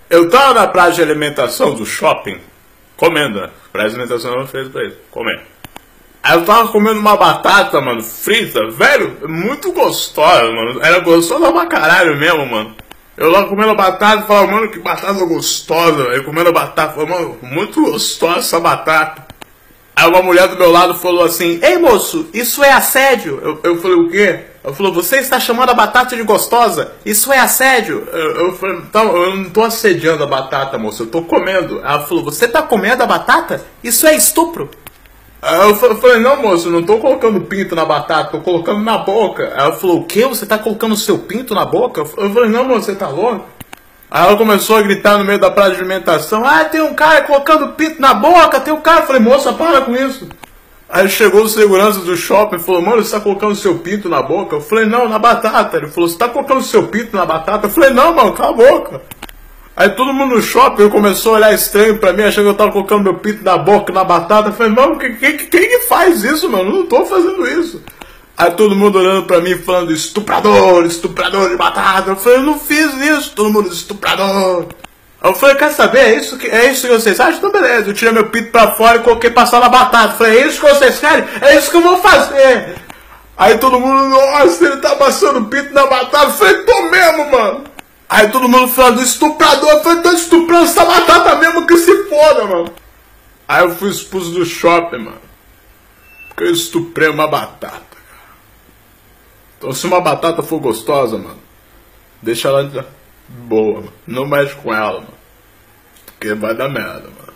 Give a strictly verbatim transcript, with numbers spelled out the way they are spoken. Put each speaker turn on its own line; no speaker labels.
Eu tava na praça de alimentação do shopping, comendo, né? Praça de alimentação não fez pra isso, comendo. Aí eu tava comendo uma batata, mano, frita, velho, muito gostosa, mano. Era gostosa pra caralho mesmo, mano. Eu lá comendo batata e falava, mano, que batata gostosa, velho. Comendo batata, falava, mano, muito gostosa essa batata. Aí uma mulher do meu lado falou assim, ei moço, isso é assédio? Eu, eu falei, o quê? Ela falou, você está chamando a batata de gostosa? Isso é assédio? Eu, eu falei, então, eu não tô assediando a batata, moço, eu tô comendo. Ela falou, você tá comendo a batata? Isso é estupro. Aí eu falei, não moço, eu não tô colocando pinto na batata, tô colocando na boca. Aí ela falou, o quê? Você tá colocando o seu pinto na boca? Eu falei, não moço, você tá louco? Aí ela começou a gritar no meio da praça de alimentação, ah, tem um cara colocando pinto na boca, tem um cara. Eu falei, moça, para com isso. Aí chegou o segurança do shopping e falou, mano, você tá colocando seu pinto na boca? Eu falei, não, na batata. Ele falou, você tá colocando seu pinto na batata? Eu falei, não, mano, cala a boca. Aí todo mundo no shopping começou a olhar estranho pra mim, achando que eu tava colocando meu pinto na boca, na batata. Eu falei, mano, quem, quem, quem que faz isso, mano? Eu não tô fazendo isso. Aí todo mundo olhando pra mim, falando, estuprador, estuprador de batata. Eu falei, eu não fiz isso. Todo mundo, estuprador. Eu falei, quer saber, é isso que, é isso que vocês acham? Então beleza, eu tirei meu pinto pra fora e coloquei passar na batata. Eu falei, é isso que vocês querem? É isso que eu vou fazer. Aí todo mundo, nossa, ele tá passando pinto na batata. Eu falei, tô mesmo, mano. Aí todo mundo falando, estuprador. Eu falei, tô estuprando essa batata mesmo, que se foda, mano. Aí eu fui expulso do shopping, mano. Porque eu estuprei uma batata. Então se uma batata for gostosa, mano, deixa ela boa, mano. Não mexe com ela, mano. Porque vai dar merda, mano.